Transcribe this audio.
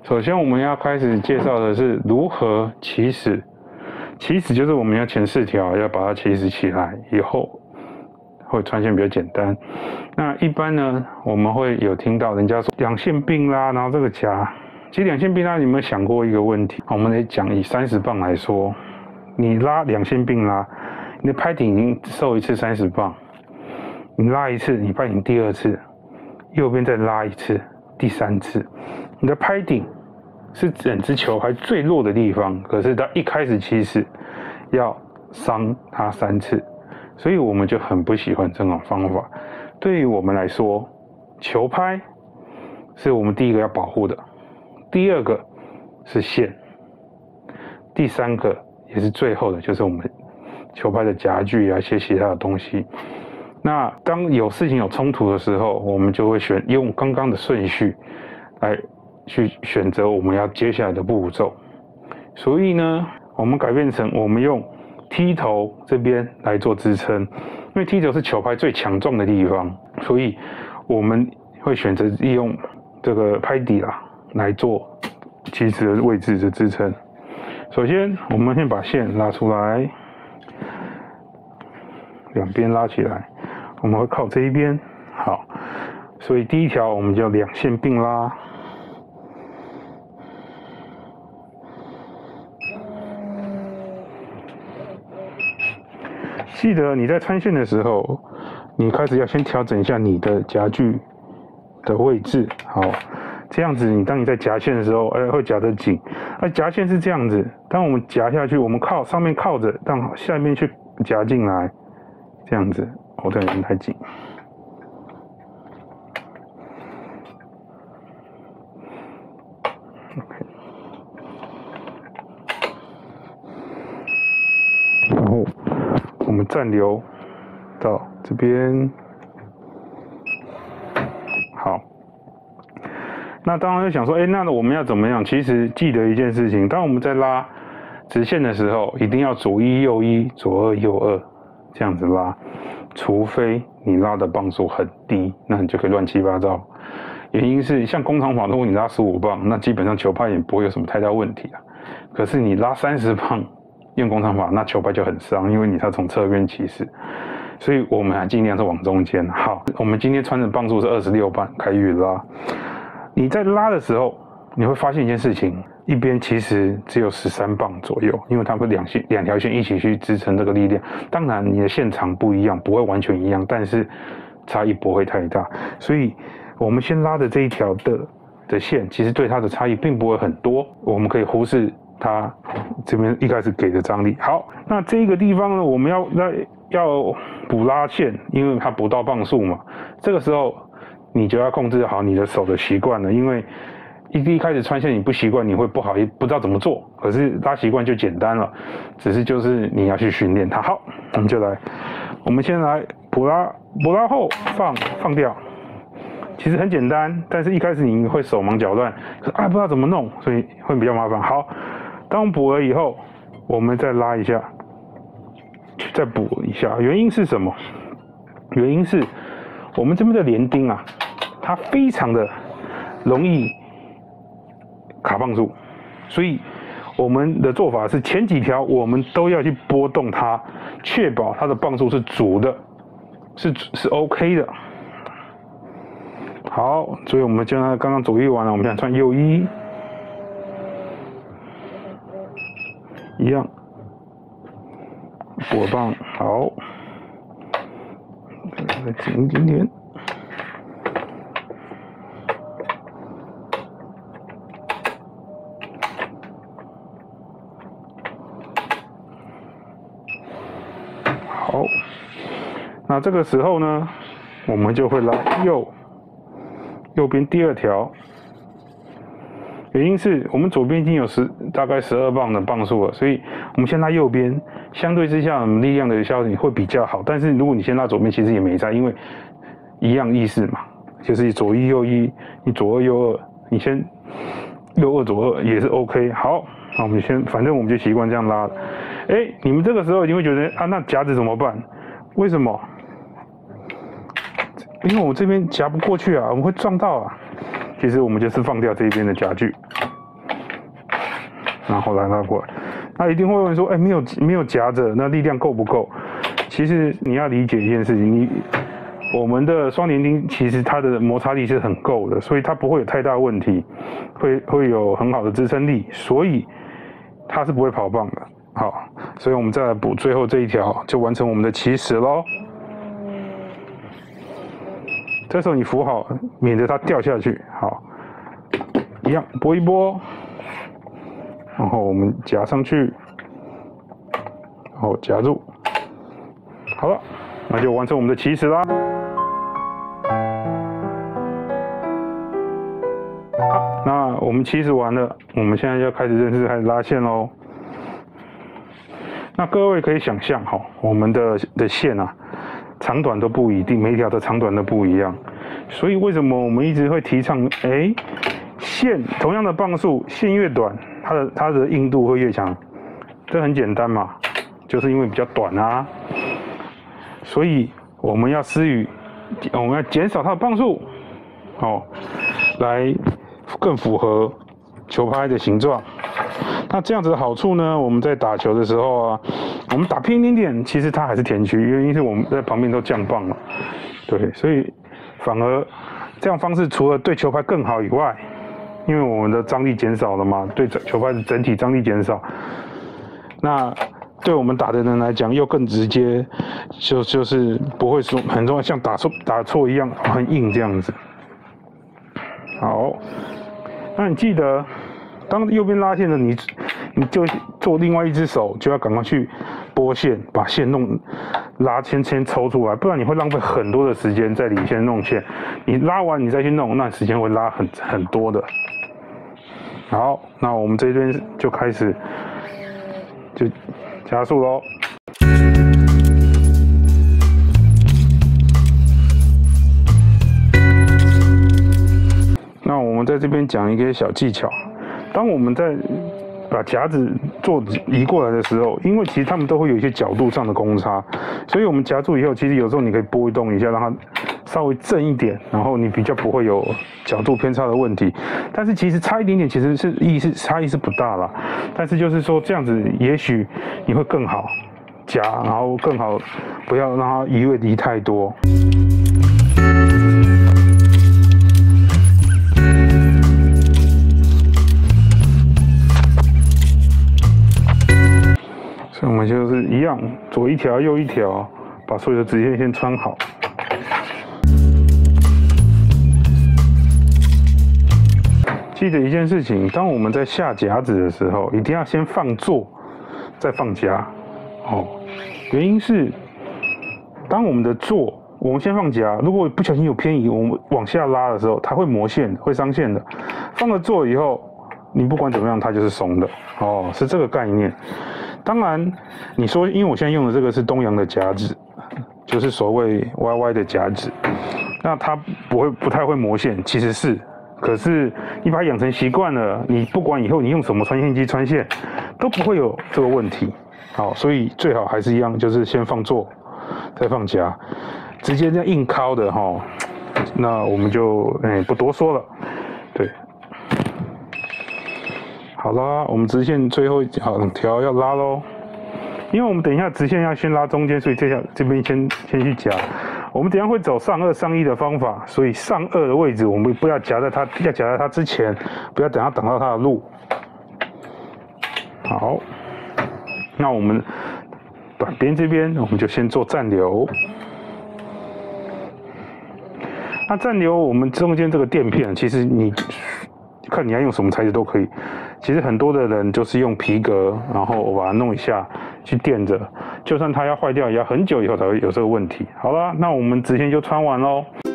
首先我们要开始介绍的是如何起始。起始就是我们要前4条要把它起始起来，以后会穿线比较简单。那一般呢，我们会有听到人家说两线并拉，然后这个夹。其实两线并拉，你有没有想过一个问题？我们来讲以30磅来说，你拉两线并拉，你的拍顶已经受一次30磅，你拉一次，你拍顶第2次，右边再拉一次，第3次，你的拍顶是整只球拍最弱的地方，可是它一开始起始要伤它3次，所以我们就很不喜欢这种方法。对于我们来说，球拍是我们第一个要保护的，第2个是线，第3个也是最后的，就是我们球拍的夹具啊，一些其他的东西。那当有事情有冲突的时候，我们就会用刚刚的顺序来去选择我们要接下来的步骤。所以呢，我们改变成我们用踢头这边来做支撑，因为踢头是球拍最强壮的地方，所以我们会选择利用这个拍底来做起始的位置的支撑。首先，我们先把线拉出来，两边拉起来，我们会靠这一边。好，所以第1条我们就两线并拉。记得你在穿线的时候，你开始要先调整一下你的夹具的位置。好，这样子当你在夹线的时候，会夹得紧。夹线是这样子，当我们夹下去，我们上面靠着，让下面去夹进来，这样子。这样有点太紧。OK。然后我们暂留到这边。好。那当然就想说，那我们要怎么样？其实记得一件事情，当我们在拉直线的时候，一定要左1右1，左2右2，这样子拉。除非你拉的磅数很低，那你就可以乱七八糟。原因是像工厂法，如果你拉15磅，那基本上球拍也不会有什么太大问题。可是你拉30磅用工厂法，那球拍就很伤，因为你要从侧边起始。所以我们还尽量是往中间。好，我们今天穿的磅数是26磅，开始拉。你在拉的时候，你会发现一件事情，一边其实只有13磅左右，因为它会两条线一起去支撑这个力量。当然，你的线长不一样，不会完全一样，但是差异不会太大。所以，我们先拉的这一条的线，其实对它的差异并不会很多，我们可以忽视它这边一开始给的张力。好，那这个地方呢，我们要补拉线，因为它不到磅数嘛。这个时候，你就要控制好你的手的习惯了，因为一开始穿线你不习惯，你会不知道怎么做。可是拉习惯就简单了，只是就是你要去训练它。好，我们先来补拉后放掉。其实很简单，但是一开始你会手忙脚乱，不知道怎么弄，所以会比较麻烦。好，当我们补了以后，我们再拉一下，再补一下。原因是什么？原因是我们这边的连钉它非常的容易卡磅数，所以我们的做法是前几条我们都要去拨动它，确保它的磅数是足的，是 OK 的。好，所以我们将它刚刚左1完了，我们现在穿右1，一样补磅。好，再紧一点点。好，那这个时候呢，我们就会拉右边第2条。原因是我们左边已经有大概12磅的磅数了，所以我们先拉右边，相对之下，我们力量的效率会比较好。但是如果你先拉左边，其实也没差，因为一样意思嘛，就是左1右1，你左2右2，你先右2左2也是 OK。好，那我们反正我们就习惯这样拉了。你们这个时候一定会觉得那夹子怎么办？为什么？因为我这边夹不过去我们会撞到其实我们就是放掉这边的夹具， 然后来拉过来。那一定会问说，哎，没有夹着，那力量够不够？其实你要理解一件事情，我们的双连钉其实它的摩擦力是很够的，所以它不会有太大问题，会有很好的支撑力，所以它是不会跑棒的。好，所以我们再来补最后这一条，就完成我们的起始咯。这时候你扶好，免得它掉下去。好，一样拨一拨，然后我们夹上去，然后夹住。好了，那就完成我们的起始啦。好，那我们起始完了，我们现在就开始拉线咯。那各位可以想象哈，我们的线啊，长短都不一定，每一条的长短都不一样。所以为什么我们一直会提倡，线同样的磅数，线越短，它的硬度会越强。这很简单嘛，就是因为比较短啊。所以我们要减少它的磅数，来更符合球拍的形状。那这样子的好处呢，我们在打球的时候啊，我们打偏一点，其实它还是田区，原因是我们在旁边都降磅了，对，所以反而这样方式除了对球拍更好以外，因为我们的张力减少了嘛，对球拍的整体张力减少，那对我们打的人来讲又更直接，就是不会说很容易像打错一样很硬这样子。好，那你记得。当右边拉线的你就做另外一只手，就要赶快去拨线，把线先抽出来，不然你会浪费很多的时间在里线弄线。你拉完你再去弄，那时间会拉很多的。好，那我们这边就开始就加速咯。那我们在这边讲一个小技巧。当我们在把夹子移过来的时候，因为其实它们都会有一些角度上的公差，所以我们夹住以后，其实有时候你可以拨动一下，让它稍微正一点，然后你比较不会有角度偏差的问题。但是其实差一点点，其实差异是不大啦。但是就是说这样子，也许你会更好夹，然后更好不要让它移位移太多。所以我们就是一样，左一条右一条，把所有的直线先穿好。记得一件事情，当我们在下夹子的时候，一定要先放座，再放夹。原因是，当我们的座，我们先放夹，如果不小心有偏移，我们往下拉的时候，它会磨线，会伤线的。放了座以后，你不管怎么样，它就是松的。是这个概念。当然，你说，因为我现在用的这个是东洋的夹子，就是所谓 YY 的夹子，那它不太会磨线，其实是，可是你把它养成习惯了，你不管以后你用什么穿线机穿线，都不会有这个问题。好，所以最好还是一样，就是先放座，再放夹，直接这样硬敲的那我们就不多说了，对。好啦，我们直线最后2条要拉咯，因为我们等一下直线要先拉中间，所以这边先去夹。我们等一下会走上2上1的方法，所以上2的位置我们不要夹在它，要夹在它之前，不要等它挡到它的路。好，那我们短边这边我们就先做暂留。那暂留我们中间这个垫片，其实你看你要用什么材质都可以。其实很多的人就是用皮革，然后我把它弄一下去垫着，就算它要坏掉，也要很久以后才会有这个问题。好了，那我们直线就穿完咯。